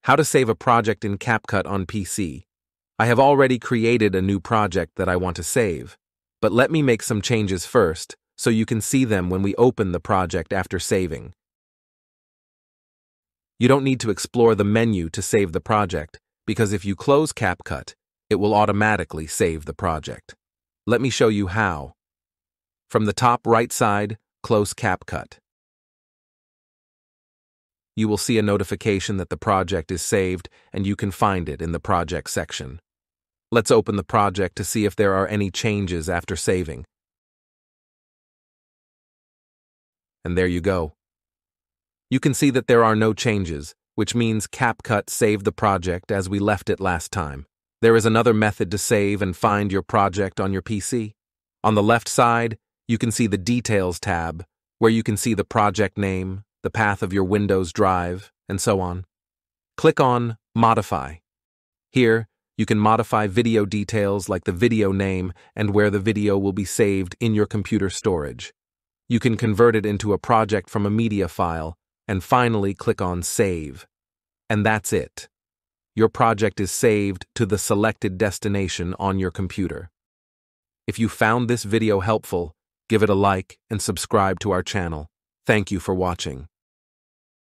How to save a project in Capcut on PC. I have already created a new project that I want to save, but let me make some changes first so you can see them when we open the project after saving. You don't need to explore the menu to save the project, because if you close Capcut, it will automatically save the project. Let me show you how. From the top right side, close Capcut. You will see a notification that the project is saved, and you can find it in the project section. Let's open the project to see if there are any changes after saving. And there you go. You can see that there are no changes, which means Capcut saved the project as we left it last time. There is another method to save and find your project on your PC. On the left side, you can see the Details tab, where you can see the project name, the path of your Windows drive, and so on. Click on Modify. Here, you can modify video details like the video name and where the video will be saved in your computer storage. You can convert it into a project from a media file, and finally click on Save. And that's it. Your project is saved to the selected destination on your computer. If you found this video helpful, give it a like and subscribe to our channel. Thank you for watching.